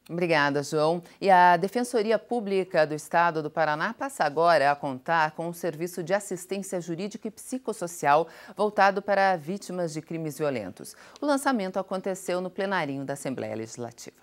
Obrigada, João. E a Defensoria Pública do Estado do Paraná passa agora a contar com um serviço de assistência jurídica e psicossocial voltado para vítimas de crimes violentos. O lançamento aconteceu no plenarinho da Assembleia Legislativa.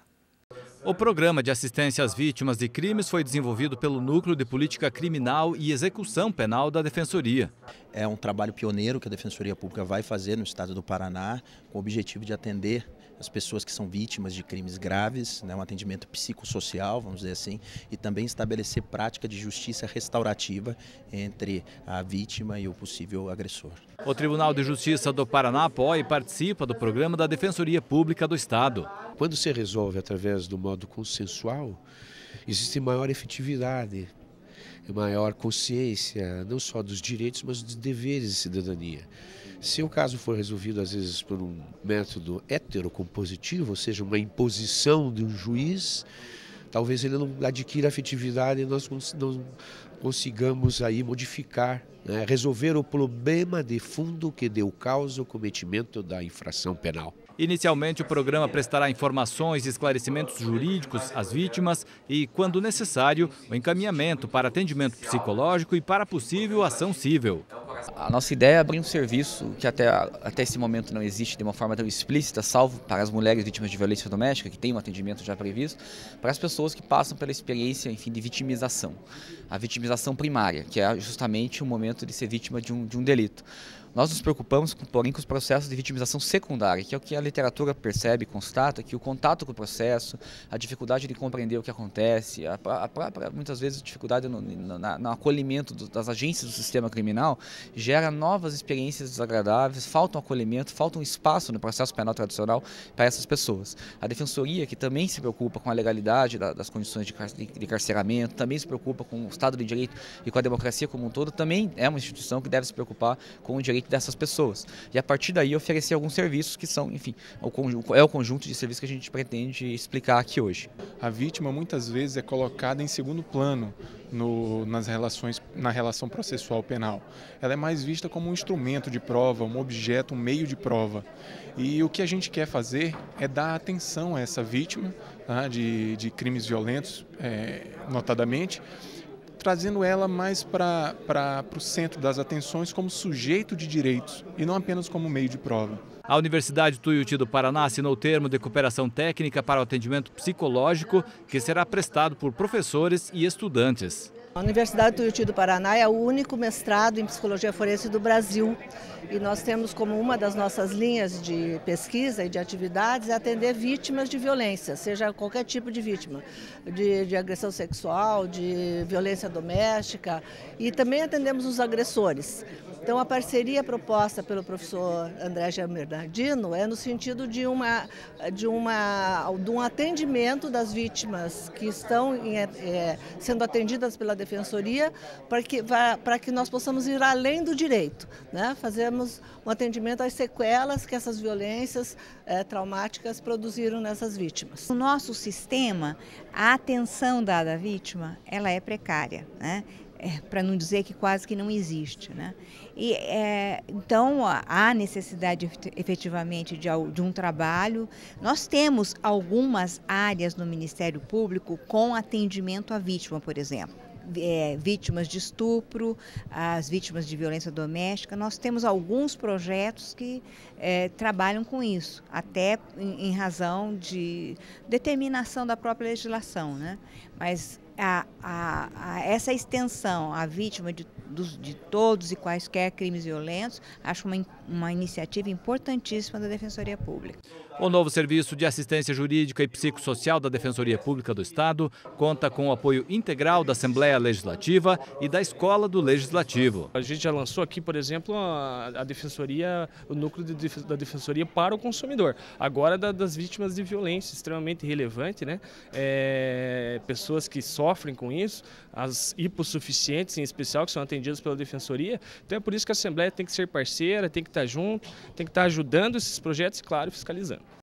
O programa de assistência às vítimas de crimes foi desenvolvido pelo Núcleo de Política Criminal e Execução Penal da Defensoria. É um trabalho pioneiro que a Defensoria Pública vai fazer no estado do Paraná, com o objetivo de atender as pessoas que são vítimas de crimes graves, um atendimento psicossocial, vamos dizer assim, e também estabelecer prática de justiça restaurativa entre a vítima e o possível agressor. O Tribunal de Justiça do Paraná apoia e participa do programa da Defensoria Pública do Estado. Quando se resolve através do modo consensual, existe maior efetividade, maior consciência, não só dos direitos, mas dos deveres de cidadania. Se o caso for resolvido, às vezes, por um método heterocompositivo, ou seja, uma imposição de um juiz, talvez ele não adquira afetividade e nós não consigamos aí modificar, resolver o problema de fundo que deu causa ao cometimento da infração penal. Inicialmente, o programa prestará informações e esclarecimentos jurídicos às vítimas e, quando necessário, o encaminhamento para atendimento psicológico e para possível ação civil. A nossa ideia é abrir um serviço que até esse momento não existe de uma forma tão explícita, salvo para as mulheres vítimas de violência doméstica, que tem um atendimento já previsto, para as pessoas que passam pela experiência, enfim, de vitimização. A vitimização primária, que é justamente o momento de ser vítima de um delito. Nós nos preocupamos, porém, com os processos de vitimização secundária, que é o que a literatura percebe, constata, que o contato com o processo, a dificuldade de compreender o que acontece, muitas vezes a dificuldade no acolhimento das agências do sistema criminal, gera novas experiências desagradáveis, falta um acolhimento, falta um espaço no processo penal tradicional para essas pessoas. A Defensoria, que também se preocupa com a legalidade das condições de carceramento, também se preocupa com o Estado de Direito e com a democracia como um todo, também é uma instituição que deve se preocupar com o direito dessas pessoas. E a partir daí oferecer alguns serviços que são, enfim, é o conjunto de serviços que a gente pretende explicar aqui hoje. A vítima muitas vezes é colocada em segundo plano na relação processual penal. Ela é mais vista como um instrumento de prova, um objeto, um meio de prova. E o que a gente quer fazer é dar atenção a essa vítima, tá, de crimes violentos, notadamente, trazendo ela mais para o centro das atenções como sujeito de direitos e não apenas como meio de prova. A Universidade Tuiuti do Paraná assinou o termo de cooperação técnica para o atendimento psicológico, que será prestado por professores e estudantes. A Universidade Tuiuti do Paraná é o único mestrado em psicologia forense do Brasil e nós temos como uma das nossas linhas de pesquisa e de atividades atender vítimas de violência, seja qualquer tipo de vítima, de agressão sexual, de violência doméstica, e também atendemos os agressores. Então a parceria proposta pelo professor André Bernardino é no sentido de um atendimento das vítimas que estão sendo atendidas pela Defensoria para que nós possamos ir além do direito, né? Fazemos um atendimento às sequelas que essas violências traumáticas produziram nessas vítimas. No nosso sistema, a atenção dada à vítima, ela é precária, né? Para não dizer que quase que não existe, né? E, então, há necessidade efetivamente de um trabalho. Nós temos algumas áreas no Ministério Público com atendimento à vítima, por exemplo. Vítimas de estupro, as vítimas de violência doméstica. Nós temos alguns projetos que trabalham com isso, até em razão de determinação da própria legislação, né? Mas essa extensão à vítima de todos e quaisquer crimes violentos, acho uma iniciativa importantíssima da Defensoria Pública. O novo serviço de assistência jurídica e psicossocial da Defensoria Pública do Estado conta com o apoio integral da Assembleia Legislativa e da Escola do Legislativo. A gente já lançou aqui, por exemplo, a Defensoria, o núcleo da Defensoria para o consumidor. Agora das vítimas de violência, extremamente relevante, né? Pessoas que sofrem com isso, as hipossuficientes em especial, que são atendidas pela Defensoria. Então é por isso que a Assembleia tem que ser parceira, tem que estar junto, tem que estar ajudando esses projetos e, claro, fiscalizando.